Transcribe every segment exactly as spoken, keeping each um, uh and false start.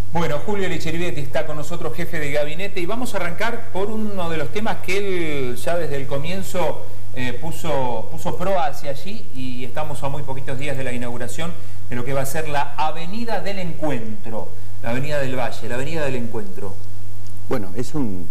Bueno, Julio Licherivetti está con nosotros, jefe de gabinete, y vamos a arrancar por uno de los temas que él ya desde el comienzo eh, puso, puso pro hacia allí, y estamos a muy poquitos días de la inauguración de lo que va a ser la Avenida del Encuentro, la Avenida del Valle, la Avenida del Encuentro. Bueno, es un,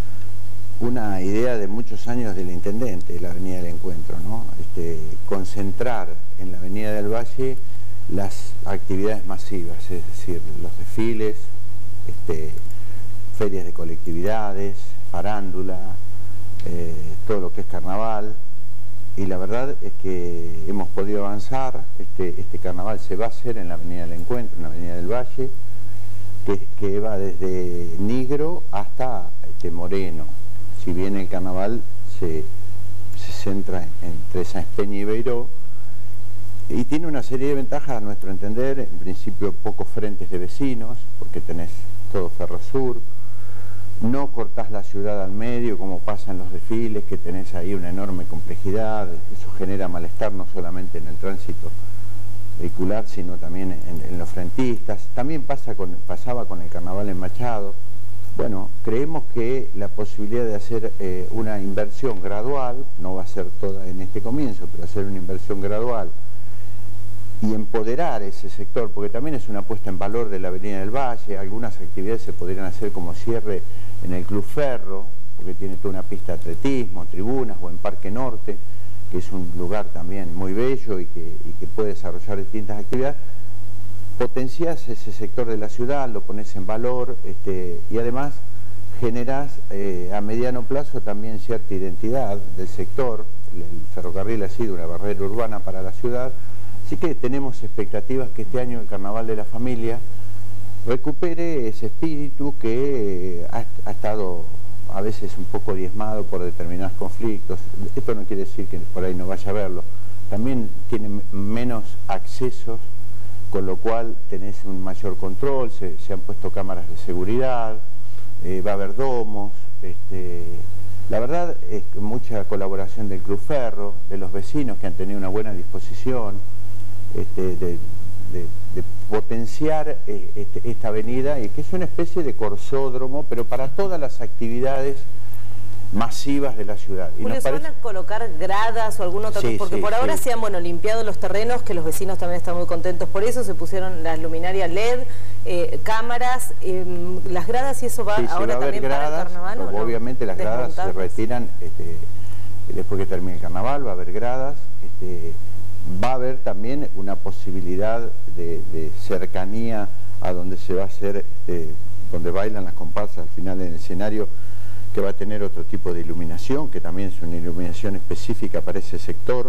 una idea de muchos años del intendente, la Avenida del Encuentro, ¿no? Este, concentrar en la Avenida del Valle las actividades masivas, es decir, los desfiles, este, ferias de colectividades, farándula, eh, todo lo que es carnaval, y la verdad es que hemos podido avanzar. Este, este carnaval se va a hacer en la Avenida del Encuentro, en la Avenida del Valle, que, que va desde Nigro hasta este, Moreno, si bien el carnaval se, se centra en, entre Sáenz Peña y Beiró, y tiene una serie de ventajas a nuestro entender. En principio, pocos frentes de vecinos, porque tenés todo Ferrosur, no cortás la ciudad al medio como pasa en los desfiles, que tenés ahí una enorme complejidad. Eso genera malestar no solamente en el tránsito vehicular, sino también en, en los frentistas. También pasa con, pasaba con el carnaval en Machado. Bueno, creemos que la posibilidad de hacer eh, una inversión gradual, no va a ser toda en este comienzo, pero hacer una inversión gradual y empoderar ese sector, porque también es una puesta en valor de la Avenida del Valle. Algunas actividades se podrían hacer como cierre en el Club Ferro, porque tiene toda una pista de atletismo, tribunas, o en Parque Norte, que es un lugar también muy bello y que, y que puede desarrollar distintas actividades. Potenciás ese sector de la ciudad, lo pones en valor, este, y además generás eh, a mediano plazo también cierta identidad del sector. El ferrocarril ha sido una barrera urbana para la ciudad. Así que tenemos expectativas que este año el Carnaval de la Familia recupere ese espíritu que eh, ha, ha estado a veces un poco diezmado por determinados conflictos. Esto no quiere decir que por ahí no vaya a verlo. También tiene menos accesos, con lo cual tenés un mayor control, se, se han puesto cámaras de seguridad, eh, va a haber domos. Este, la verdad es que mucha colaboración del Club Ferro, de los vecinos que han tenido una buena disposición. Este, de, de, de potenciar eh, este, esta avenida, y que es una especie de corsódromo, pero para todas las actividades masivas de la ciudad. Y Julio, ¿se parece... van a colocar gradas o algún otro? Sí, porque sí, por ahora sí. se han bueno, limpiado los terrenos, que los vecinos también están muy contentos por eso, se pusieron las luminarias L E D, eh, cámaras, eh, las gradas, y eso va sí, ahora va también gradas, para el carnaval, ¿o no? Obviamente las gradas se retiran este, después que termine el carnaval, va a haber gradas. Este, va a haber también una posibilidad de, de cercanía a donde se va a hacer, este, donde bailan las comparsas al final en el escenario, que va a tener otro tipo de iluminación, que también es una iluminación específica para ese sector.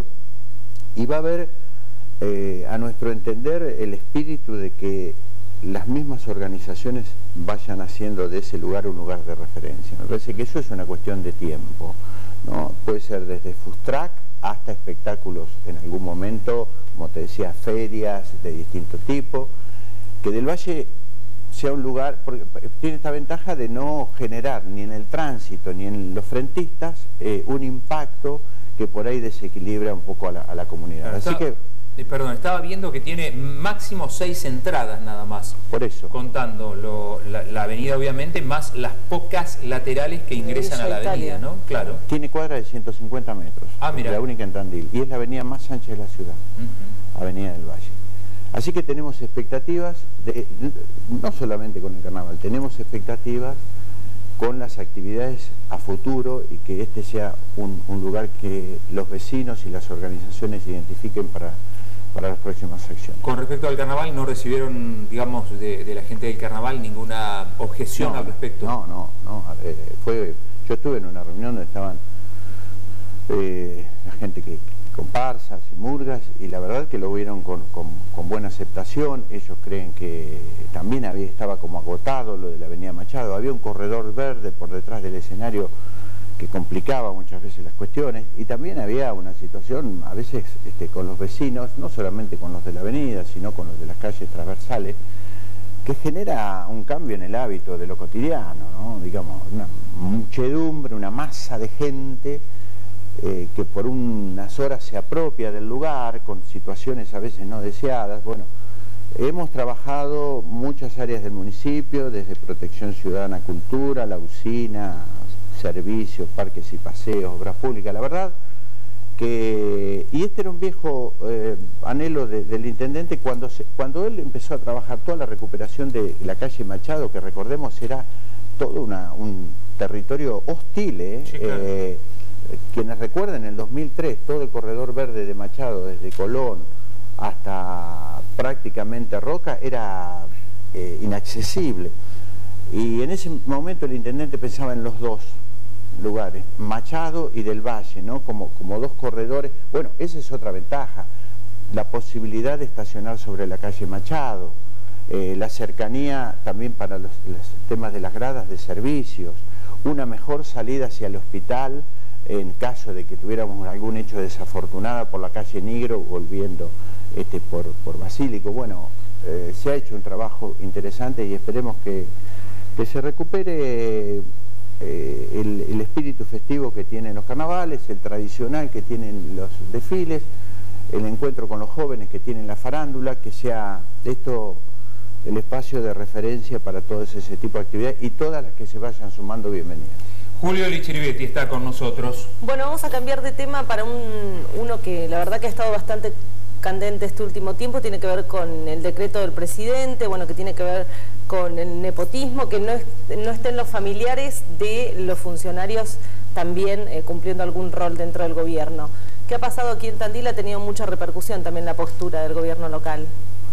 Y va a haber, eh, a nuestro entender, el espíritu de que las mismas organizaciones vayan haciendo de ese lugar un lugar de referencia. Me parece que eso es una cuestión de tiempo, ¿no? Puede ser desde Food Truck hasta espectáculos en algún momento, como te decía, ferias de distinto tipo, que del Valle sea un lugar, porque tiene esta ventaja de no generar ni en el tránsito ni en los frentistas eh, un impacto que por ahí desequilibra un poco a la, a la comunidad. Claro, Así está... que Perdón, estaba viendo que tiene máximo seis entradas nada más. Por eso. Contando lo, la, la avenida, obviamente, más las pocas laterales que ingresan a la avenida, ¿no? Claro. Tiene cuadra de ciento cincuenta metros. Ah, mira. La única en Tandil. Y es la avenida más ancha de la ciudad. Uh-huh. Avenida del Valle. Así que tenemos expectativas, de, no solamente con el carnaval, tenemos expectativas con las actividades a futuro, y que este sea un, un lugar que los vecinos y las organizaciones identifiquen para... para las próximas acciones. Con respecto al carnaval, ¿no recibieron, digamos, de, de la gente del carnaval ninguna objeción no, al respecto? No, no, no. Eh, fue, yo estuve en una reunión donde estaban eh, la gente que, comparsas y murgas, y la verdad que lo vieron con, con, con buena aceptación. Ellos creen que también había, estaba como agotado lo de la Avenida Machado. Había un corredor verde por detrás del escenario que complicaba muchas veces las cuestiones, y también había una situación a veces este, con los vecinos, no solamente con los de la avenida, sino con los de las calles transversales, que genera un cambio en el hábito de lo cotidiano, ¿no? Digamos, una muchedumbre, una masa de gente eh, que por unas horas se apropia del lugar, con situaciones a veces no deseadas. Bueno, Hemos trabajado muchas áreas del municipio, desde protección ciudadana, cultura, la usina, servicios, parques y paseos, obras públicas. La verdad que, y este era un viejo eh, anhelo de, del intendente cuando, se, cuando él empezó a trabajar toda la recuperación de la calle Machado, que recordemos era todo una, un territorio hostil, ¿eh? Sí, claro. eh, quienes recuerdan, en el dos mil tres, todo el corredor verde de Machado, desde Colón hasta prácticamente Roca, era eh, inaccesible. Y en ese momento el intendente pensaba en los dos lugares, Machado y del Valle, ¿no? Como, como dos corredores. Bueno, esa es otra ventaja, la posibilidad de estacionar sobre la calle Machado, eh, la cercanía también para los, los temas de las gradas de servicios, una mejor salida hacia el hospital en caso de que tuviéramos algún hecho desafortunado por la calle Nigro volviendo este, por, por Basílico. Bueno, eh, se ha hecho un trabajo interesante y esperemos que, que se recupere eh, el, el espíritu festivo que tienen los carnavales, el tradicional que tienen los desfiles, el encuentro con los jóvenes que tienen la farándula, que sea esto el espacio de referencia para todo ese tipo de actividades, y todas las que se vayan sumando, bienvenidas. Julio Lichiribetti está con nosotros. Bueno, vamos a cambiar de tema para un, uno que la verdad que ha estado bastante candente este último tiempo, tiene que ver con el decreto del presidente, bueno, que tiene que ver con el nepotismo, que no, es, no estén los familiares de los funcionarios también eh, cumpliendo algún rol dentro del gobierno. ¿Qué ha pasado aquí en Tandil? Ha tenido mucha repercusión también la postura del gobierno local.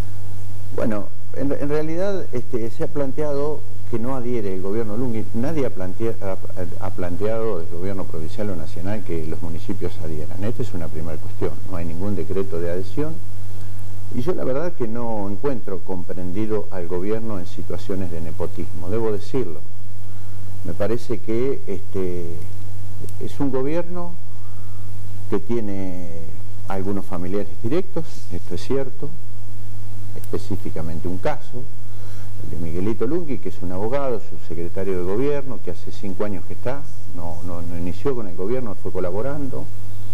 Bueno, en, en realidad este, se ha planteado que no adhiere el gobierno Lunghi. Nadie ha, plantea, ha, ha planteado del gobierno provincial o nacional que los municipios adhieran. Esta es una primera cuestión. No hay ningún decreto de adhesión. Y yo la verdad que no encuentro comprendido al gobierno en situaciones de nepotismo, debo decirlo. Me parece que este, es un gobierno que tiene algunos familiares directos, esto es cierto, específicamente un caso, el de Miguelito Lunghi, que es un abogado, subsecretario de gobierno, que hace cinco años que está, no, no, no inició con el gobierno, fue colaborando.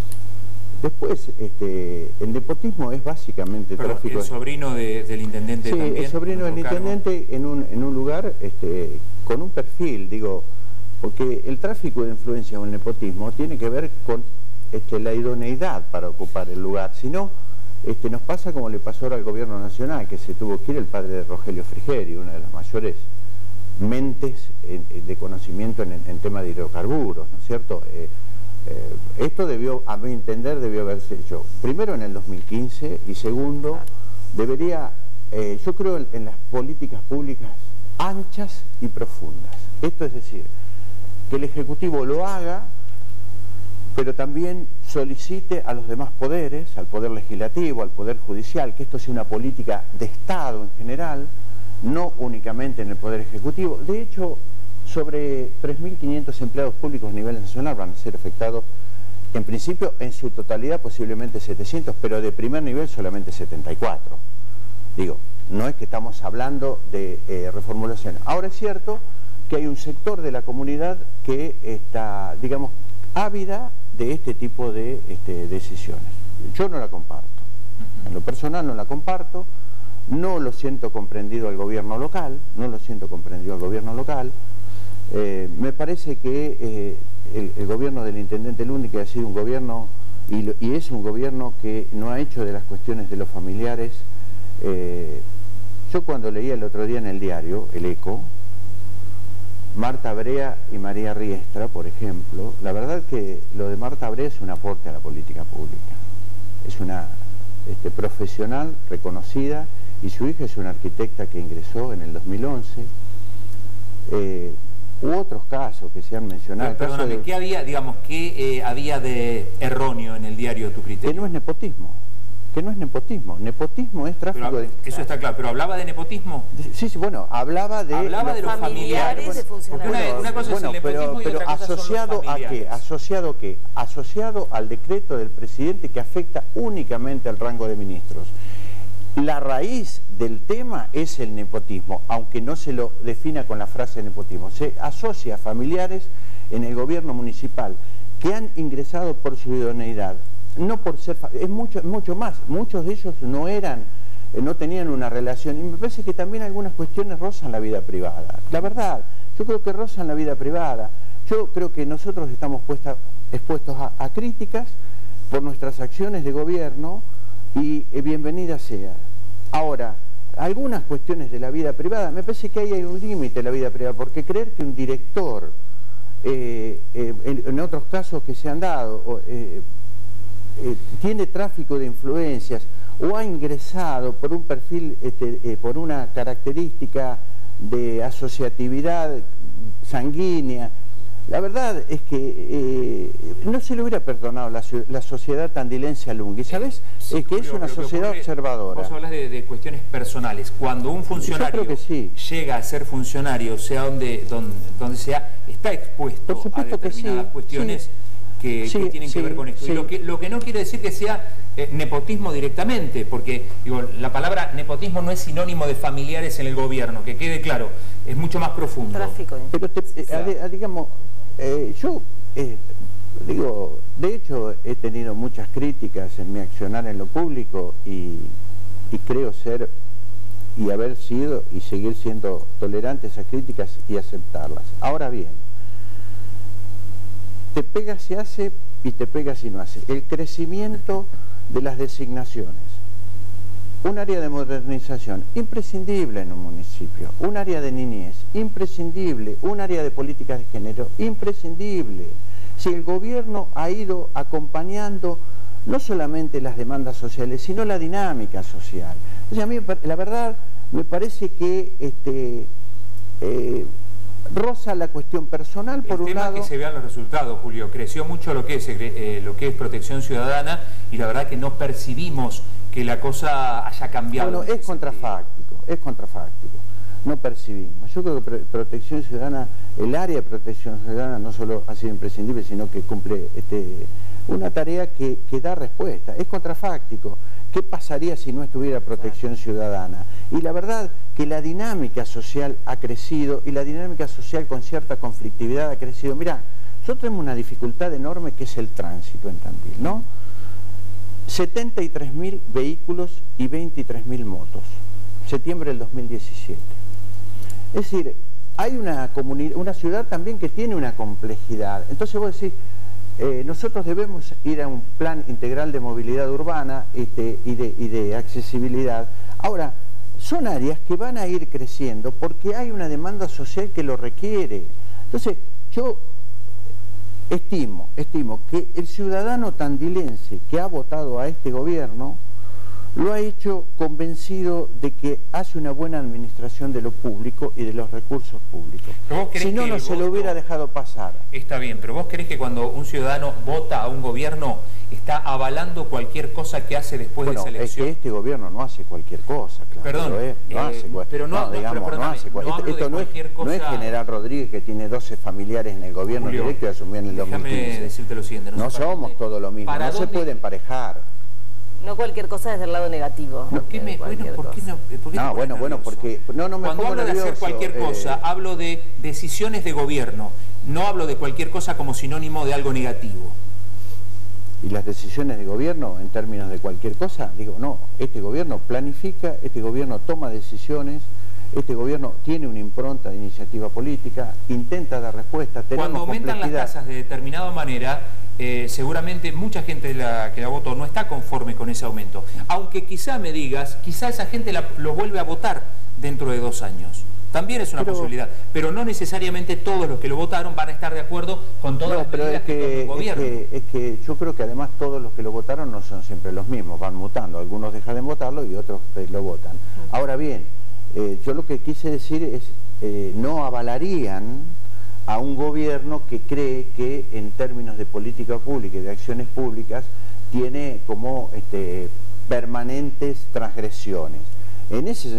Después, este, el nepotismo es básicamente Pero tráfico... ¿El sobrino de, del intendente sí, también? Sí, el sobrino del intendente en un, en un lugar este, con un perfil, digo, porque el tráfico de influencia o el nepotismo tiene que ver con este, la idoneidad para ocupar el lugar, si no, este, nos pasa como le pasó ahora al gobierno nacional, que se tuvo que ir el padre de Rogelio Frigeri, una de las mayores mentes en, de conocimiento en, en tema de hidrocarburos, ¿no es cierto? Eh, Eh, esto debió, a mi entender, debió haberse hecho primero en el dos mil quince y segundo, debería, eh, yo creo en, en las políticas públicas anchas y profundas. Esto es decir, que el Ejecutivo lo haga, pero también solicite a los demás poderes, al Poder Legislativo, al Poder Judicial, que esto sea una política de Estado en general, no únicamente en el Poder Ejecutivo. De hecho, sobre tres mil quinientos empleados públicos a nivel nacional van a ser afectados, en principio, en su totalidad posiblemente setecientos, pero de primer nivel solamente setenta y cuatro. Digo, no es que estamos hablando de eh, reformulación. Ahora es cierto que hay un sector de la comunidad que está, digamos, ávida de este tipo de este, decisiones. Yo no la comparto. En lo personal no la comparto, no lo siento comprendido al gobierno local, no lo siento comprendido al gobierno local. Eh, me parece que eh, el, el gobierno del intendente Lunghi, que ha sido un gobierno y, lo, y es un gobierno que no ha hecho de las cuestiones de los familiares. Eh, yo cuando leía el otro día en el diario, El Eco, Marta Brea y María Riestra, por ejemplo, la verdad que lo de Marta Brea es un aporte a la política pública. Es una este, profesional reconocida y su hija es una arquitecta que ingresó en el dos mil once. Eh, u otros casos que se han mencionado. Pero, perdóname, de... ¿qué había, digamos, qué eh, había de erróneo en el diario Tu Criterio? Que no es nepotismo, que no es nepotismo. Nepotismo es tráfico pero, de... Eso está claro, pero ¿hablaba de nepotismo? Sí, sí, bueno, hablaba de... Hablaba los de los familiares, familiares de funcionarios. Una, una cosa bueno, es el nepotismo pero, y pero otra cosa asociado son los familiares. ¿A qué? ¿Asociado qué? Asociado al decreto del presidente que afecta únicamente al rango de ministros. La raíz del tema es el nepotismo, aunque no se lo defina con la frase nepotismo. Se asocia a familiares en el gobierno municipal que han ingresado por su idoneidad, no por ser... Es mucho, mucho más. Muchos de ellos no eran eh, no tenían una relación, y me parece que también algunas cuestiones rozan la vida privada. La verdad, yo creo que rozan la vida privada. Yo creo que nosotros estamos puesta, expuestos a, a críticas por nuestras acciones de gobierno, y eh, bienvenida sea. Ahora, algunas cuestiones de la vida privada, me parece que ahí hay un límite en la vida privada, porque creer que un director, eh, eh, en, en otros casos que se han dado, eh, eh, tiene tráfico de influencias o ha ingresado por un perfil, este, eh, por una característica de asociatividad sanguínea, la verdad es que eh, no se le hubiera perdonado la, la sociedad tandilense a Lunghi, ¿sabes? Sí, es que Julio, es una sociedad ocurre, observadora. Vos hablas de, de cuestiones personales. Cuando un funcionario sí. llega a ser funcionario, sea donde, donde, donde sea, está expuesto a determinadas sí, cuestiones sí. Que, sí, que tienen sí, que ver con esto. Sí. Y lo que, lo que no quiere decir que sea eh, nepotismo directamente, porque digo, la palabra nepotismo no es sinónimo de familiares en el gobierno, que quede claro, es mucho más profundo. Tráfico. Pero te, eh, a, a, digamos, eh, yo eh, digo, de hecho he tenido muchas críticas en mi accionar en lo público y, y creo ser y haber sido y seguir siendo tolerante a esas críticas y aceptarlas. Ahora bien, te pega si hace y te pega si no hace. El crecimiento de las designaciones. Un área de modernización, imprescindible en un municipio. Un área de niñez, imprescindible. Un área de políticas de género, imprescindible. Si el gobierno ha ido acompañando no solamente las demandas sociales, sino la dinámica social. O sea, a mí la verdad me parece que este, eh, roza la cuestión personal por el un tema lado. Es que se vean los resultados, Julio. Creció mucho lo que es eh, lo que es protección ciudadana y la verdad que no percibimos que la cosa haya cambiado. Bueno, es contrafáctico, es contrafáctico. No percibimos. Yo creo que protección ciudadana, el área de protección ciudadana no solo ha sido imprescindible, sino que cumple este, una tarea que, que da respuesta. Es contrafáctico. ¿Qué pasaría si no estuviera protección ciudadana? Y la verdad que la dinámica social ha crecido y la dinámica social con cierta conflictividad ha crecido. Mirá, nosotros tenemos una dificultad enorme que es el tránsito en Tandil, ¿no? setenta y tres mil vehículos y veintitrés mil motos. Septiembre del dos mil diecisiete. Es decir, hay una comunidad, una ciudad también que tiene una complejidad. Entonces vos decís, eh, nosotros debemos ir a un plan integral de movilidad urbana este, y, de, y de accesibilidad. Ahora, son áreas que van a ir creciendo porque hay una demanda social que lo requiere. Entonces, yo estimo, estimo que el ciudadano tandilense que ha votado a este gobierno lo ha hecho convencido de que hace una buena administración de lo público y de los recursos públicos. Si no, no se lo hubiera dejado pasar. Está bien, pero vos creés que cuando un ciudadano vota a un gobierno está avalando cualquier cosa que hace después bueno, de esa elección. Es que este gobierno no hace cualquier cosa, claro. Perdón, no, es, no eh, hace cualquier pero no, no, digamos, pero no hace cualquier no esto, esto no, es, cosa... no es General Rodríguez que tiene doce familiares en el gobierno Julio, directo y asumió en el dos mil quince. Déjame decirte lo siguiente. No, no somos todo lo mismo, no dónde... se puede emparejar. No cualquier cosa desde el lado negativo. ¿Por qué me, bueno, ¿por qué no, por qué no, bueno, bueno, porque no, no me Cuando pongo hablo nervioso, de hacer cualquier eh... cosa, hablo de decisiones de gobierno. No hablo de cualquier cosa como sinónimo de algo negativo. Y las decisiones de gobierno en términos de cualquier cosa, digo, no, este gobierno planifica, este gobierno toma decisiones, este gobierno tiene una impronta de iniciativa política, intenta dar respuesta, tenemos Cuando aumentan las tasas de determinada manera, eh, seguramente mucha gente la, que la votó no está conforme con ese aumento. Aunque quizá me digas, quizá esa gente la, los vuelve a votar dentro de dos años. También es una pero, posibilidad, pero no necesariamente todos los que lo votaron van a estar de acuerdo con todas no, las medidas es que, que toma el gobierno. Es que, es que yo creo que además todos los que lo votaron no son siempre los mismos, van mutando. Algunos dejan de votarlo y otros lo votan. Ahora bien, eh, yo lo que quise decir es, eh, no avalarían a un gobierno que cree que en términos de política pública y de acciones públicas tiene como este, permanentes transgresiones. En ese,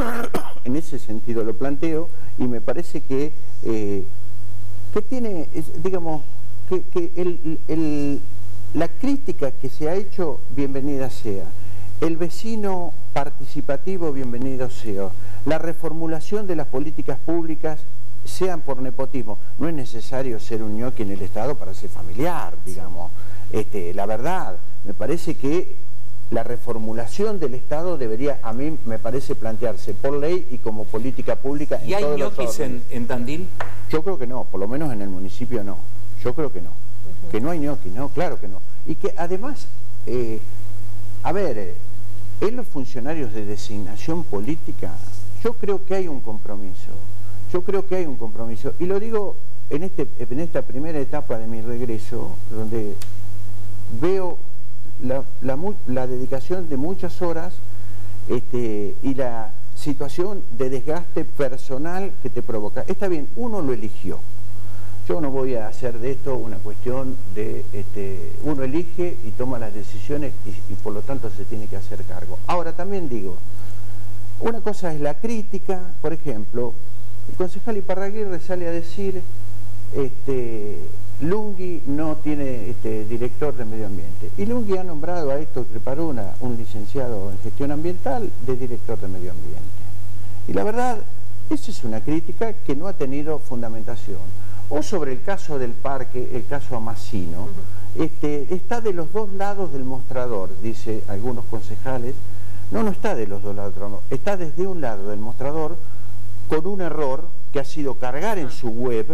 en ese sentido lo planteo y me parece que, eh, que tiene, digamos, que, que el, el, la crítica que se ha hecho, bienvenida sea. El vecino participativo, bienvenido sea. La reformulación de las políticas públicas, sean por nepotismo. No es necesario ser un ñoqui en el Estado para ser familiar, digamos. Este, la verdad, me parece que la reformulación del Estado debería, a mí me parece, plantearse por ley y como política pública en ¿Y hay todos los ñoquis en, en Tandil? Yo creo que no, por lo menos en el municipio no. Yo creo que no. Uh-huh. Que no hay ñoqui, no, claro que no. Y que además, eh, a ver, eh, en los funcionarios de designación política, yo creo que hay un compromiso. Yo creo que hay un compromiso. Y lo digo en, este, en esta primera etapa de mi regreso, donde veo la, la, la dedicación de muchas horas este, y la situación de desgaste personal que te provoca. Está bien, uno lo eligió. Yo no voy a hacer de esto una cuestión de... Este, uno elige y toma las decisiones y, y por lo tanto se tiene que hacer cargo. Ahora también digo, una cosa es la crítica, por ejemplo, el concejal Iparraguirre sale a decir, este, Lungui no tiene este, director de medio ambiente. Y Lungui ha nombrado a Héctor Creparuna, un licenciado en gestión ambiental, de director de medio ambiente. Y la verdad, esa es una crítica que no ha tenido fundamentación. O sobre el caso del parque, el caso Amasino, uh-huh. este, está de los dos lados del mostrador, dice algunos concejales. No, no está de los dos lados, está desde un lado del mostrador con un error que ha sido cargar en su web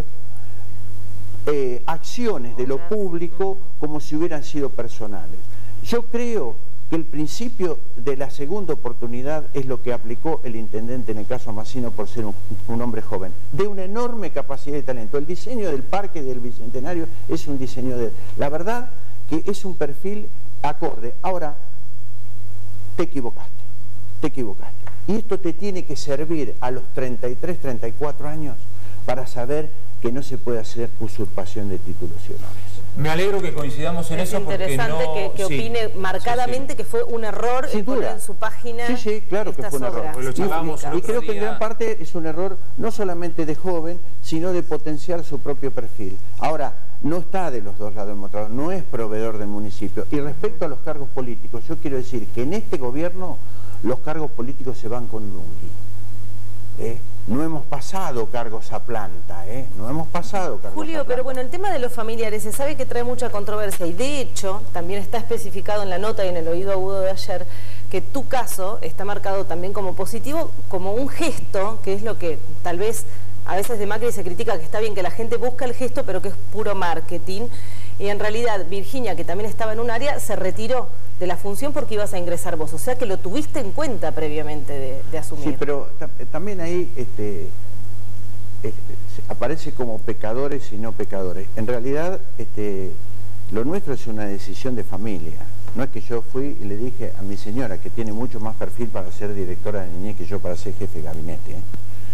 eh, acciones de lo público como si hubieran sido personales. Yo creo que el principio de la segunda oportunidad es lo que aplicó el intendente en el caso Amasino por ser un, un hombre joven, de una enorme capacidad y talento. El diseño del parque del Bicentenario es un diseño de... La verdad que es un perfil acorde. Ahora, te equivocaste, te equivocaste. Y esto te tiene que servir a los treinta y tres, treinta y cuatro años para saber que no se puede hacer usurpación de títulos y honores. Me alegro que coincidamos en es eso porque no... Es interesante que, que sí, opine marcadamente sí, sí. que fue un error Sin poner duda. en su página. Sí, sí, claro que fue un error. Pues lo charlamos y, y creo que en gran parte es un error no solamente de joven, sino de potenciar su propio perfil. Ahora, no está de los dos lados del mostrador, no es proveedor del municipio. Y respecto a los cargos políticos, yo quiero decir que en este gobierno los cargos políticos se van con Lungui. ¿Eh? No hemos pasado cargos a planta, ¿eh? No hemos pasado cargos Julio, a planta. pero bueno, el tema de los familiares se sabe que trae mucha controversia y de hecho también está especificado en la nota y en el oído agudo de ayer que tu caso está marcado también como positivo, como un gesto, que es lo que tal vez a veces de Macri se critica, que está bien que la gente busca el gesto, pero que es puro marketing. Y en realidad Virginia, que también estaba en un área, se retiró de la función porque ibas a ingresar vos. O sea que lo tuviste en cuenta previamente de, de asumir. Sí, pero también ahí este, este, aparece como pecadores y no pecadores. En realidad este, lo nuestro es una decisión de familia. No es que yo fui y le dije a mi señora, que tiene mucho más perfil para ser directora de niñez que yo para ser jefe de gabinete. ¿eh?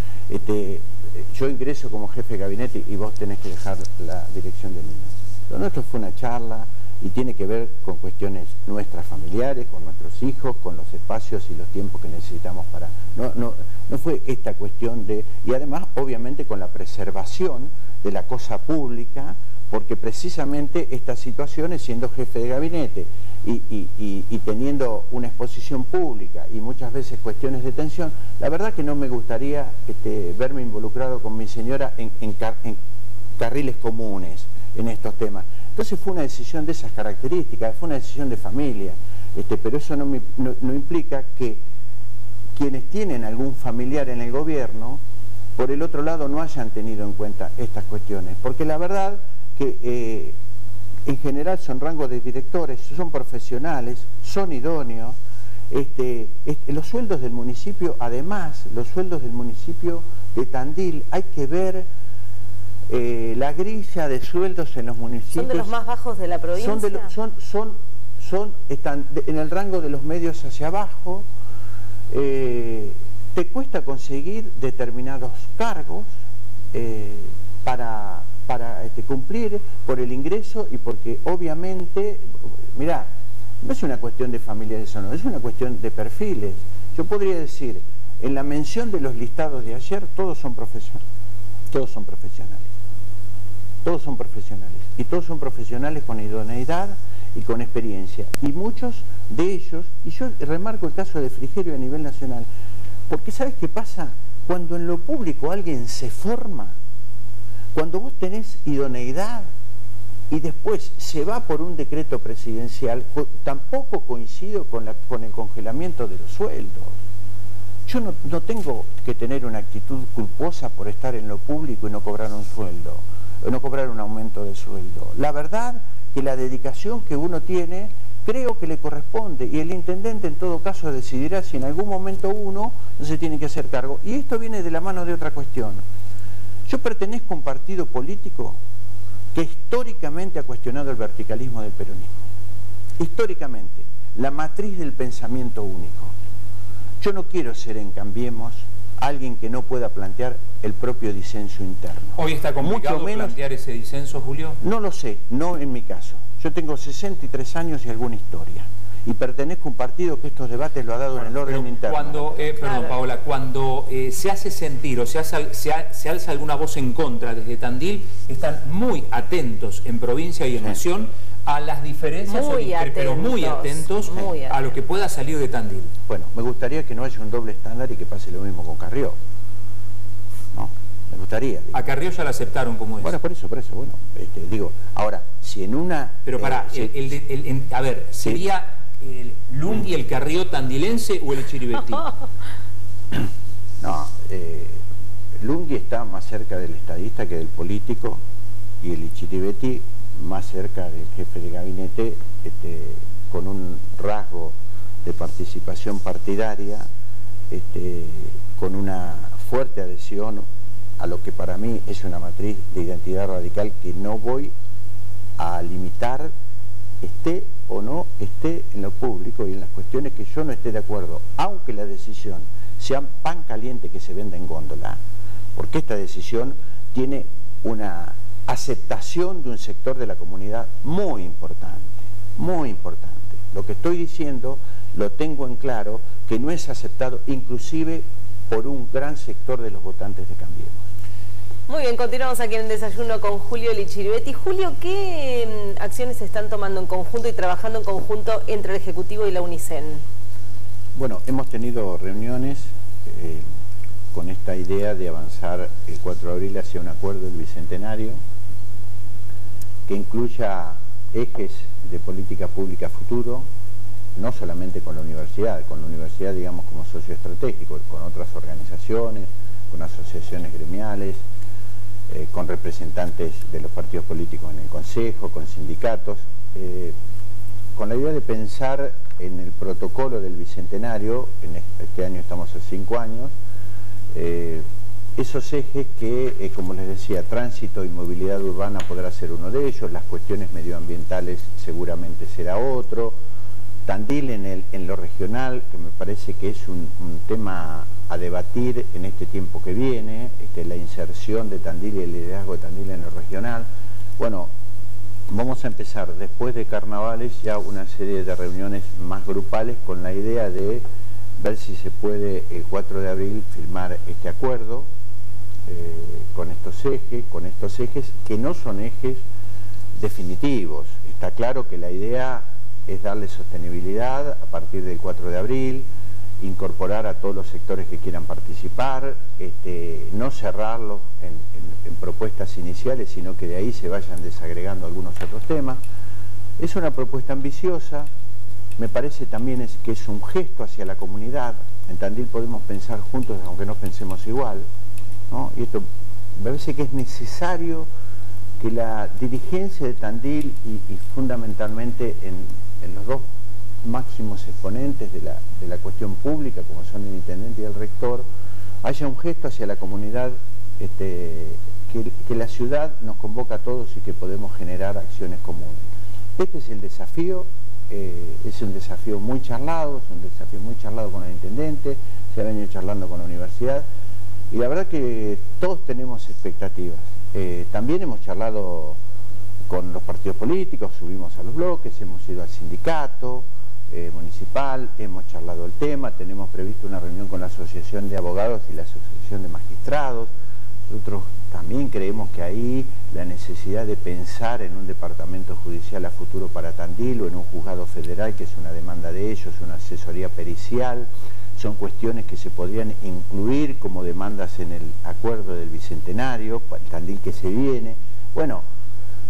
Este, yo ingreso como jefe de gabinete y vos tenés que dejar la dirección de niñez. Lo nuestro fue una charla y tiene que ver con cuestiones nuestras familiares, con nuestros hijos, con los espacios y los tiempos que necesitamos para... No, no, no fue esta cuestión de... Y además, obviamente, con la preservación de la cosa pública, porque precisamente estas situaciones, siendo jefe de gabinete y, y, y, y teniendo una exposición pública y muchas veces cuestiones de tensión, la verdad que no me gustaría este, verme involucrado con mi señora en, en, car en carriles comunes en estos temas. Entonces fue una decisión de esas características, fue una decisión de familia, este, pero eso no, me, no, no implica que quienes tienen algún familiar en el gobierno, por el otro lado no hayan tenido en cuenta estas cuestiones, porque la verdad que eh, en general son rangos de directores, son profesionales, son idóneos, este, este, los sueldos del municipio, además, los sueldos del municipio de Tandil, hay que ver Eh, la grilla de sueldos en los municipios... ¿Son de los más bajos de la provincia? Son, de lo, son, son, son están de, en el rango de los medios hacia abajo. Eh, te cuesta conseguir determinados cargos eh, para, para este, cumplir por el ingreso y porque obviamente, mirá, no es una cuestión de familiares o no, es una cuestión de perfiles. Yo podría decir, en la mención de los listados de ayer, todos son profesionales. Todos son profesionales. Todos son profesionales. Y todos son profesionales con idoneidad y con experiencia. Y muchos de ellos, y yo remarco el caso de Frigerio a nivel nacional, porque ¿sabes qué pasa? Cuando en lo público alguien se forma, cuando vos tenés idoneidad, y después se va por un decreto presidencial, co tampoco coincido con, la, con el congelamiento de los sueldos. Yo no, no tengo que tener una actitud culposa por estar en lo público y no cobrar un sueldo, o no cobrar un aumento de sueldo. La verdad que la dedicación que uno tiene, creo que le corresponde, y el intendente en todo caso decidirá si en algún momento uno no se tiene que hacer cargo. Y esto viene de la mano de otra cuestión. Yo pertenezco a un partido político que históricamente ha cuestionado el verticalismo del peronismo. Históricamente, la matriz del pensamiento único. Yo no quiero ser en Cambiemos alguien que no pueda plantear el propio disenso interno. ¿Hoy está complicado Mucho menos, plantear ese disenso, Julio? No lo sé, no en mi caso. Yo tengo sesenta y tres años y alguna historia. Y pertenezco a un partido que estos debates lo ha dado bueno, en el orden interno. Cuando, eh, perdón, claro. Paola, cuando eh, se hace sentir o se, hace, se, ha, se alza alguna voz en contra desde Tandil, están muy atentos en provincia y en sí. nación a las diferencias, muy o, atentos, pero muy atentos muy a lo que pueda salir de Tandil. Bueno, me gustaría que no haya un doble estándar y que pase lo mismo con Carrió. No, me gustaría. Digo. A Carrió ya lo aceptaron como es. Bueno, por eso, por eso, bueno, este, digo, ahora, si en una... Pero pará, eh, el, el, el, el, a ver, ¿sería sí. el Lungui el Carrió tandilense o el Echiribetí? No, eh, Lungui está más cerca del estadista que del político y el Echiribetí más cerca del jefe de gabinete, este, con un rasgo de participación partidaria, este, con una fuerte adhesión a lo que para mí es una matriz de identidad radical que no voy a limitar, esté o no esté en lo público y en las cuestiones que yo no esté de acuerdo, aunque la decisión sea pan caliente que se venda en góndola, porque esta decisión tiene una aceptación de un sector de la comunidad muy importante, muy importante. Lo que estoy diciendo lo tengo en claro, que no es aceptado inclusive por un gran sector de los votantes de Cambiemos. Muy bien, continuamos aquí en el desayuno con Julio Echiribetí. Julio, ¿qué acciones se están tomando en conjunto y trabajando en conjunto entre el Ejecutivo y la UNICEN? Bueno, hemos tenido reuniones eh, con esta idea de avanzar el cuatro de abril hacia un acuerdo del Bicentenario que incluya ejes de política pública futuro, no solamente con la universidad, con la universidad digamos como socio estratégico, con otras organizaciones, con asociaciones gremiales, eh, con representantes de los partidos políticos en el Consejo, con sindicatos, eh, con la idea de pensar en el protocolo del Bicentenario, en este año estamos a cinco años, eh, esos ejes que, eh, como les decía, tránsito y movilidad urbana podrá ser uno de ellos, las cuestiones medioambientales seguramente será otro, Tandil en, el, en lo regional, que me parece que es un, un tema a debatir en este tiempo que viene, este, la inserción de Tandil y el liderazgo de Tandil en lo regional. Bueno, vamos a empezar después de carnavales ya una serie de reuniones más grupales con la idea de ver si se puede el cuatro de abril firmar este acuerdo eh, con estos ejes, con estos ejes que no son ejes definitivos. Está claro que la idea es darle sostenibilidad a partir del cuatro de abril, incorporar a todos los sectores que quieran participar, este, no cerrarlos en, en, en propuestas iniciales, sino que de ahí se vayan desagregando algunos otros temas. Es una propuesta ambiciosa, me parece también es, que es un gesto hacia la comunidad. En Tandil podemos pensar juntos aunque no pensemos igual, ¿no? Y esto me parece que es necesario que la dirigencia de Tandil y, y fundamentalmente en, en los dos máximos exponentes de la, de la cuestión pública, como son el intendente y el rector, haya un gesto hacia la comunidad, este, que, que la ciudad nos convoca a todos y que podemos generar acciones comunes. Este es el desafío, eh, es un desafío muy charlado, es un desafío muy charlado con el intendente, se ha venido charlando con la universidad, y la verdad que todos tenemos expectativas. Eh, también hemos charlado con los partidos políticos, subimos a los bloques, hemos ido al sindicato eh, municipal, hemos charlado el tema, tenemos previsto una reunión con la Asociación de Abogados y la Asociación de Magistrados. Nosotros también creemos que ahí la necesidad de pensar en un departamento judicial a futuro para Tandil o en un juzgado federal, que es una demanda de ellos, una asesoría pericial, son cuestiones que se podrían incluir como demandas en el acuerdo del Bicentenario, el Tandil que se viene. Bueno,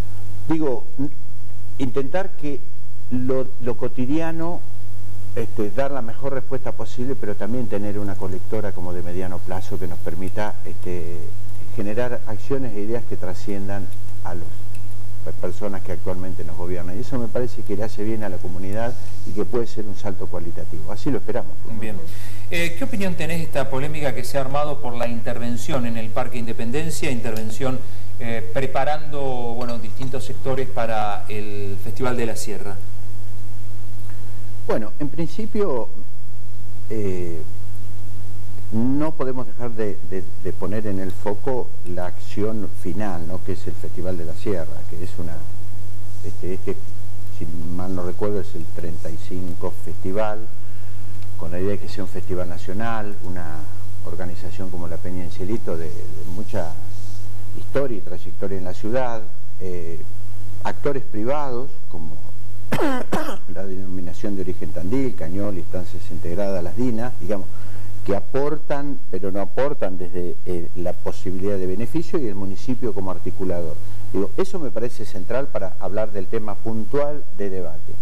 Digo, intentar que lo, lo cotidiano, este, dar la mejor respuesta posible, pero también tener una colectora como de mediano plazo que nos permita este, generar acciones e ideas que trasciendan a las personas que actualmente nos gobiernan. Y eso me parece que le hace bien a la comunidad y que puede ser un salto cualitativo. Así lo esperamos. Bien. Eh, ¿Qué opinión tenés de esta polémica que se ha armado por la intervención en el Parque Independencia, intervención eh, preparando bueno, distintos sectores para el Festival de la Sierra? Bueno, en principio eh, no podemos dejar de, de, de poner en el foco la acción final, ¿no? Que es el Festival de la Sierra, que es una, este, este, si mal no recuerdo, es el treinta y cinco festival, con la idea de que sea un festival nacional, una organización como la Peña Cielito de, de mucha historia y trayectoria en la ciudad, eh, actores privados como la denominación de origen Tandil, Cañol, Instancias Integradas, las D I N A, digamos, que aportan, pero no aportan desde eh, la posibilidad de beneficio, y el municipio como articulador. Digo, eso me parece central para hablar del tema puntual de debate.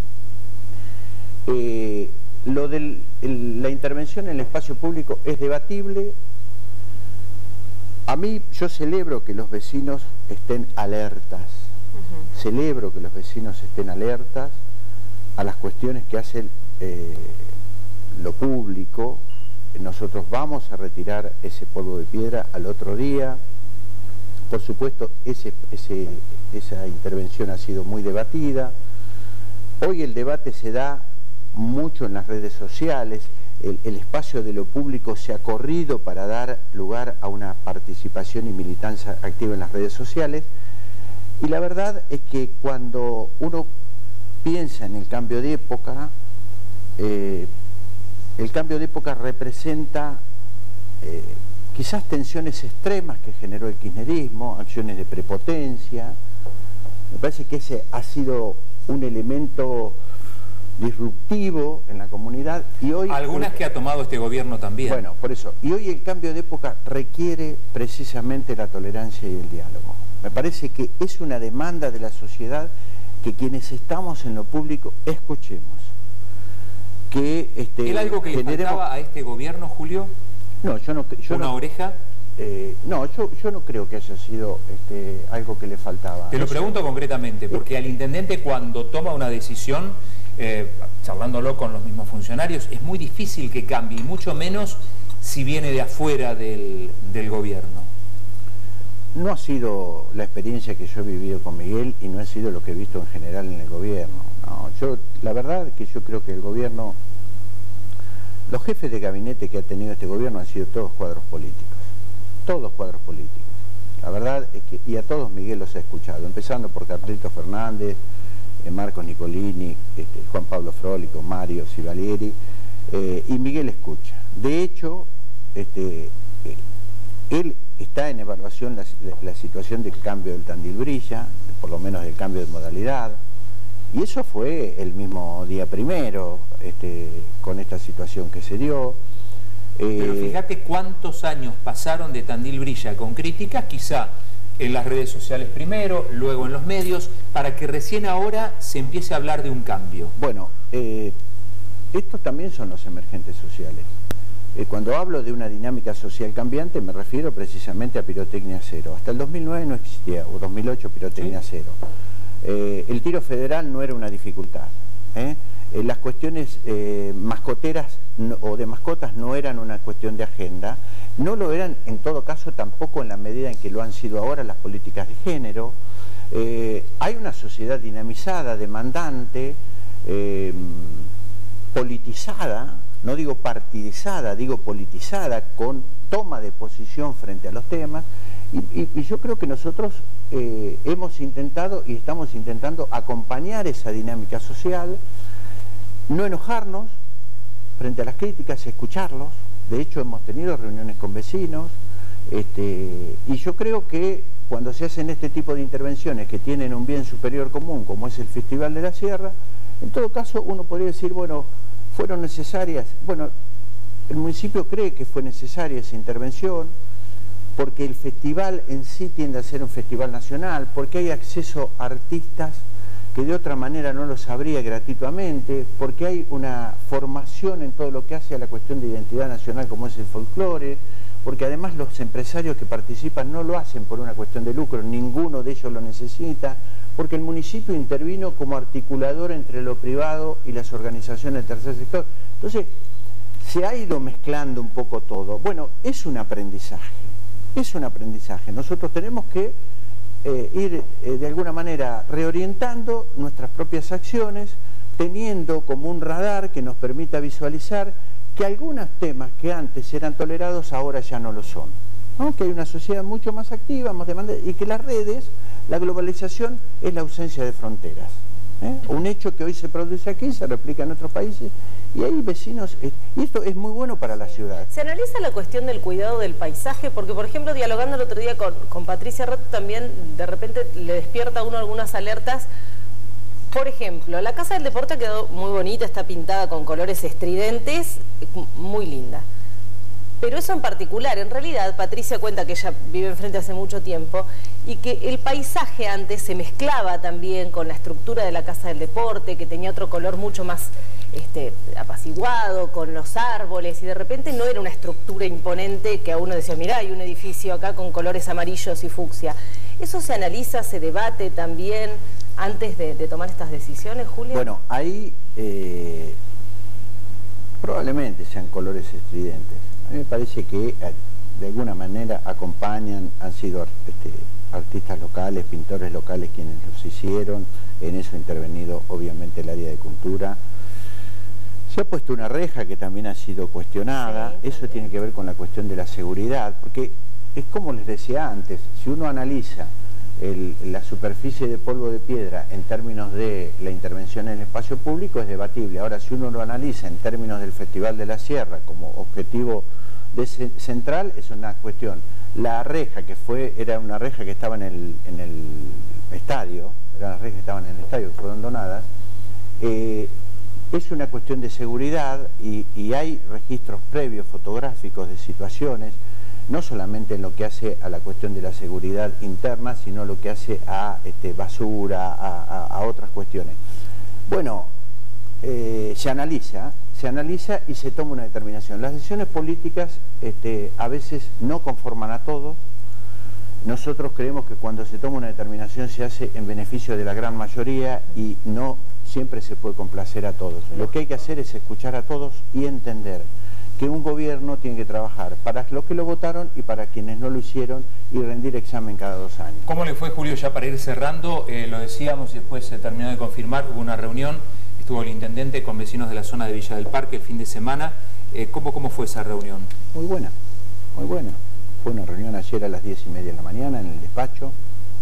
Eh, lo de la intervención en el espacio público es debatible. A mí, yo celebro que los vecinos estén alertas. Uh-huh. Celebro que los vecinos estén alertas a las cuestiones que hacen eh, lo público. Nosotros vamos a retirar ese polvo de piedra al otro día. Por supuesto, ese, ese, esa intervención ha sido muy debatida. Hoy el debate se da mucho en las redes sociales. El, el espacio de lo público se ha corrido para dar lugar a una participación y militancia activa en las redes sociales. Y la verdad es que cuando uno piensa en el cambio de época, eh, el cambio de época representa eh, quizás tensiones extremas que generó el kirchnerismo, acciones de prepotencia. Me parece que ese ha sido un elemento disruptivo en la comunidad. Y hoy, algunas que ha tomado este gobierno también. Bueno, por eso. Y hoy el cambio de época requiere precisamente la tolerancia y el diálogo. Me parece que es una demanda de la sociedad que quienes estamos en lo público escuchemos. Que, este, ¿Era algo que generemos... le faltaba a este gobierno, Julio? No, yo no... Yo ¿Una no, oreja? Eh, no, yo, yo no creo que haya sido este, algo que le faltaba. Te lo Eso. pregunto concretamente, porque al intendente cuando toma una decisión, eh, charlándolo con los mismos funcionarios, es muy difícil que cambie, y mucho menos si viene de afuera del, del gobierno. No ha sido la experiencia que yo he vivido con Miguel y no ha sido lo que he visto en general en el gobierno. No, yo, la verdad es que yo creo que el gobierno, los jefes de gabinete que ha tenido este gobierno han sido todos cuadros políticos, todos cuadros políticos. La verdad es que, y a todos Miguel los ha escuchado, empezando por Carlito Fernández, eh, Marcos Nicolini, este, Juan Pablo Frólico, Mario Sivalieri, eh, y Miguel escucha. De hecho, este, eh, él está en evaluación la, la situación del cambio del Tandil Brilla, por lo menos del cambio de modalidad, y eso fue el mismo día primero, este, con esta situación que se dio. Eh, Pero fíjate cuántos años pasaron de Tandil Brilla con críticas, quizá en las redes sociales primero, luego en los medios, para que recién ahora se empiece a hablar de un cambio. Bueno, eh, estos también son los emergentes sociales. Eh, cuando hablo de una dinámica social cambiante me refiero precisamente a pirotecnia cero. Hasta el dos mil nueve no existía, o dos mil ocho pirotecnia ¿Sí? cero. Eh, el tiro federal no era una dificultad. ¿eh? Eh, las cuestiones eh, mascoteras no, o de mascotas no eran una cuestión de agenda, no lo eran en todo caso tampoco en la medida en que lo han sido ahora las políticas de género. Eh, hay una sociedad dinamizada, demandante, eh, politizada, no digo partidizada, digo politizada, con toma de posición frente a los temas, y, y, y yo creo que nosotros eh, hemos intentado y estamos intentando acompañar esa dinámica social, no enojarnos frente a las críticas, escucharlos. De hecho hemos tenido reuniones con vecinos, este, y yo creo que cuando se hacen este tipo de intervenciones que tienen un bien superior común, como es el Festival de la Sierra, en todo caso uno podría decir, bueno, fueron necesarias, bueno, el municipio cree que fue necesaria esa intervención, porque el festival en sí tiende a ser un festival nacional, porque hay acceso a artistas que de otra manera no lo sabría gratuitamente, porque hay una formación en todo lo que hace a la cuestión de identidad nacional como es el folclore, porque además los empresarios que participan no lo hacen por una cuestión de lucro, ninguno de ellos lo necesita, porque el municipio intervino como articulador entre lo privado y las organizaciones del tercer sector. Entonces, se ha ido mezclando un poco todo. Bueno, es un aprendizaje, es un aprendizaje. Nosotros tenemos que eh, ir eh, de alguna manera reorientando nuestras propias acciones, teniendo como un radar que nos permita visualizar que algunos temas que antes eran tolerados ahora ya no lo son, ¿no? Que hay una sociedad mucho más activa, más demandante, y que las redes, la globalización es la ausencia de fronteras, ¿eh? Un hecho que hoy se produce aquí se replica en otros países y hay vecinos, y esto es muy bueno para la ciudad. Se analiza la cuestión del cuidado del paisaje, porque por ejemplo dialogando el otro día con, con Patricia Rato también de repente le despierta a uno algunas alertas. Por ejemplo, la Casa del Deporte quedó muy bonita, está pintada con colores estridentes, muy linda. Pero eso en particular, en realidad, Patricia cuenta que ella vive enfrente hace mucho tiempo y que el paisaje antes se mezclaba también con la estructura de la Casa del Deporte, que tenía otro color mucho más este, apaciguado, con los árboles, y de repente no era una estructura imponente que a uno decía, mirá, hay un edificio acá con colores amarillos y fucsia. ¿Eso se analiza, se debate también antes de, de tomar estas decisiones, Julio? Bueno, ahí eh, probablemente sean colores estridentes. A mí me parece que de alguna manera acompañan, han sido este, artistas locales, pintores locales quienes los hicieron, en eso ha intervenido obviamente el área de cultura. Se ha puesto una reja que también ha sido cuestionada, sí, eso tiene que ver con la cuestión de la seguridad, porque es como les decía antes, si uno analiza el, la superficie de polvo de piedra en términos de la intervención en el espacio público es debatible. Ahora, si uno lo analiza en términos del Festival de la Sierra como objetivo de central, es una cuestión. La reja que fue, era una reja que estaba en el, en el estadio, eran las rejas que estaban en el estadio, que fueron donadas, eh, es una cuestión de seguridad y, y hay registros previos fotográficos de situaciones, no solamente en lo que hace a la cuestión de la seguridad interna, sino lo que hace a este, basura, a, a, a otras cuestiones. Bueno, eh, se analiza, se analiza y se toma una determinación. Las decisiones políticas este, a veces no conforman a todos. Nosotros creemos que cuando se toma una determinación se hace en beneficio de la gran mayoría y no siempre se puede complacer a todos. Lo que hay que hacer es escuchar a todos y entender que un gobierno tiene que trabajar para los que lo votaron y para quienes no lo hicieron y rendir examen cada dos años. ¿Cómo le fue, Julio, ya para ir cerrando? Eh, lo decíamos y después se terminó de confirmar, hubo una reunión, estuvo el intendente con vecinos de la zona de Villa del Parque el fin de semana. Eh, ¿cómo, ¿Cómo fue esa reunión? Muy buena, muy buena. Fue una reunión ayer a las diez y media de la mañana en el despacho.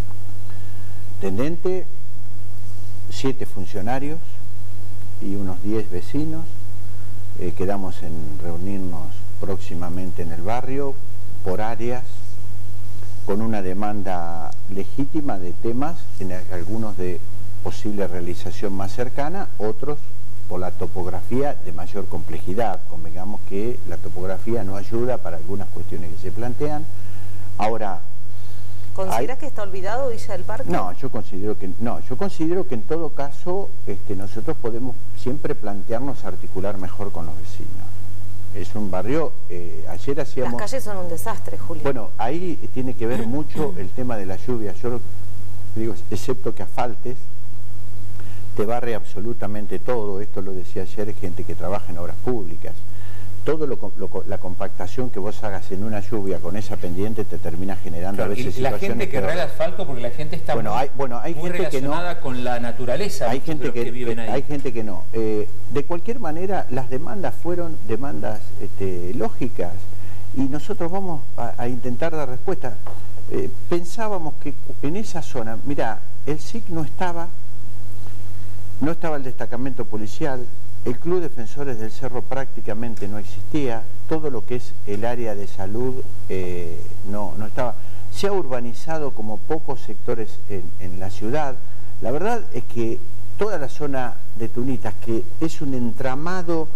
Intendente, siete funcionarios y unos diez vecinos. Eh, quedamos en reunirnos próximamente en el barrio por áreas con una demanda legítima de temas, en algunos de posible realización más cercana, otros por la topografía de mayor complejidad. Convengamos que la topografía no ayuda para algunas cuestiones que se plantean. Ahora, ¿consideras hay... que está olvidado Villa del Parque? No, yo considero que no, yo considero que en todo caso este, nosotros podemos siempre plantearnos articular mejor con los vecinos. Es un barrio, eh, ayer hacíamos... Las calles son un desastre, Julio. Bueno, ahí tiene que ver mucho el tema de la lluvia. Yo digo, excepto que asfaltes, te barre absolutamente todo. Esto lo decía ayer gente que trabaja en obras públicas. Todo lo, lo, la compactación que vos hagas en una lluvia con esa pendiente te termina generando claro, a veces y la situaciones gente que regala asfalto, porque la gente está bueno, muy, hay, bueno, hay muy gente relacionada que no, con la naturaleza. Hay gente que, que viven ahí. hay gente que no. Eh, de cualquier manera, las demandas fueron demandas este, lógicas y nosotros vamos a, a intentar dar respuesta. Eh, pensábamos que en esa zona, mira, el S I C no estaba, no estaba el destacamento policial, el Club Defensores del Cerro prácticamente no existía, todo lo que es el área de salud eh, no, no estaba. Se ha urbanizado como pocos sectores en, en la ciudad. La verdad es que toda la zona de Tunitas, que es un entramado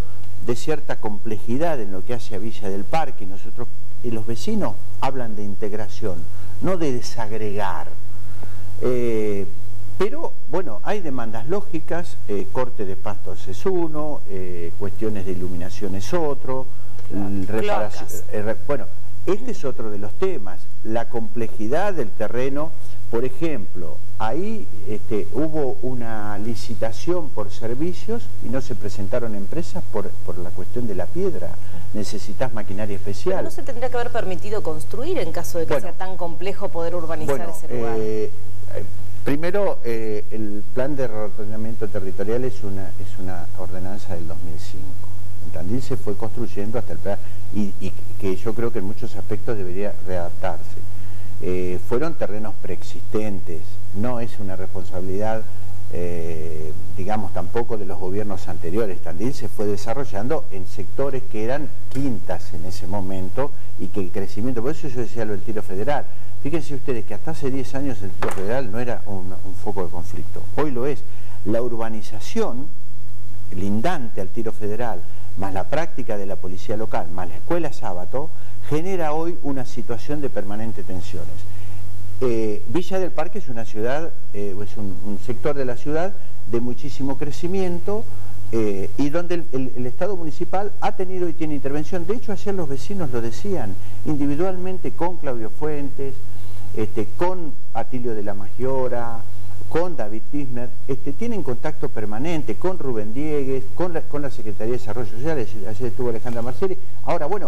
de cierta complejidad en lo que hace a Villa del Parque. Nosotros, y los vecinos hablan de integración, no de desagregar. Eh, pero, bueno, hay demandas lógicas, eh, corte de pastos es uno, eh, cuestiones de iluminación es otro, reparación, eh, bueno, este es otro de los temas, la complejidad del terreno. Por ejemplo, ahí este, hubo una licitación por servicios y no se presentaron empresas por, por la cuestión de la piedra. Necesitas maquinaria especial. Pero no se tendría que haber permitido construir en caso de que bueno, sea tan complejo poder urbanizar bueno, ese lugar. Eh, primero, eh, el plan de reordenamiento territorial es una, es una ordenanza del dos mil cinco. En Tandil se fue construyendo hasta el plan y, y que yo creo que en muchos aspectos debería readaptarse. Eh, fueron terrenos preexistentes, no es una responsabilidad, eh, digamos, tampoco de los gobiernos anteriores. Tandil se fue desarrollando en sectores que eran quintas en ese momento y que el crecimiento, por eso yo decía lo del tiro federal. Fíjense ustedes que hasta hace diez años el tiro federal no era un, un foco de conflicto, hoy lo es. La urbanización lindante al tiro federal, más la práctica de la policía local, más la escuela sábado, genera hoy una situación de permanentes tensiones. Eh, Villa del Parque es una ciudad, eh, es un, un sector de la ciudad de muchísimo crecimiento eh, y donde el, el, el Estado municipal ha tenido y tiene intervención. De hecho, ayer los vecinos lo decían, individualmente con Claudio Fuentes, este, con Atilio de la Magiora, con David Tisner, este, tienen contacto permanente con Rubén Diegues, con la, con la Secretaría de Desarrollo Social, ayer estuvo Alejandra Marcelli. Ahora, bueno,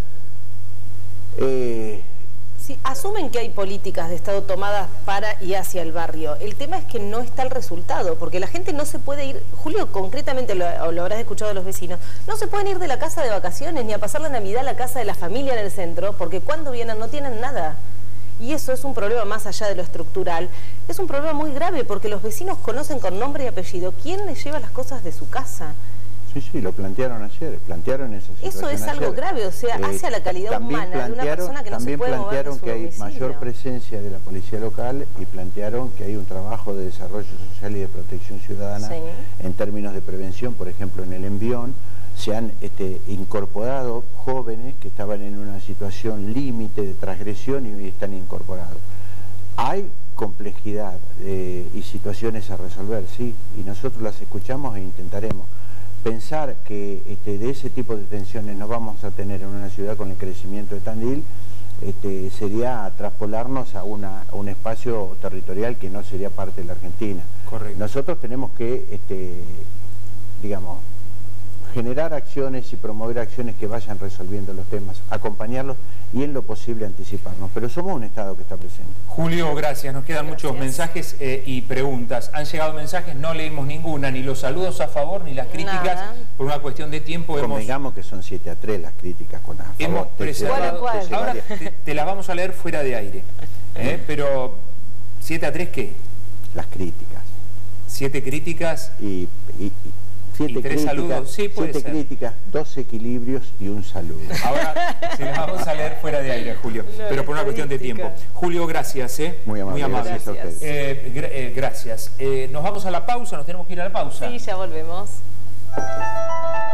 Eh, sí, asumen que hay políticas de Estado tomadas para y hacia el barrio. El tema es que no está el resultado, porque la gente no se puede ir, Julio, concretamente lo, lo habrás escuchado de los vecinos, no se pueden ir de la casa de vacaciones ni a pasar la Navidad a la casa de la familia en el centro, porque cuando vienen no tienen nada. Y eso es un problema más allá de lo estructural. Es un problema muy grave porque los vecinos conocen con nombre y apellido quién les lleva las cosas de su casa. Sí, sí, lo plantearon ayer, plantearon esa situación. Eso es algo ayer. grave, o sea, hace a la calidad humana de una persona que no se puede mover de su domicilio. También plantearon que hay mayor presencia de la policía local y plantearon que hay un trabajo de desarrollo social y de protección ciudadana sí. en términos de prevención. Por ejemplo, en el Envión se han este, incorporado jóvenes que estaban en una situación límite de transgresión y hoy están incorporados. Hay complejidad eh, y situaciones a resolver, sí, y nosotros las escuchamos e intentaremos. Pensar que este, de ese tipo de tensiones no vamos a tener en una ciudad con el crecimiento de Tandil este, sería traspolarnos a, una, a un espacio territorial que no sería parte de la Argentina. Correcto. Nosotros tenemos que, este, digamos, generar acciones y promover acciones que vayan resolviendo los temas, acompañarlos y en lo posible anticiparnos. Pero somos un Estado que está presente. Julio, gracias. Nos quedan gracias. muchos mensajes eh, y preguntas. Han llegado mensajes, no leímos ninguna, ni los saludos a favor, ni las críticas. Nada. Por una cuestión de tiempo hemos... Convengamos que son siete a tres las críticas con a favor. Hemos preservado... ¿Cuál, cuál? Ahora te, te las vamos a leer fuera de aire. ¿eh? Pero, ¿siete a tres qué? Las críticas. Siete críticas... Y... y, y Siete, y tres críticas, saludos, sí, puede siete ser. críticas, dos equilibrios y un saludo. Ahora se las vamos a leer fuera de aire, Julio, no, pero por una cuestión de tiempo. Julio, gracias. ¿eh? Muy amable, Muy amable. Gracias a ustedes. Eh, gra eh, gracias. Eh, nos vamos a la pausa, nos tenemos que ir a la pausa. Sí, ya volvemos.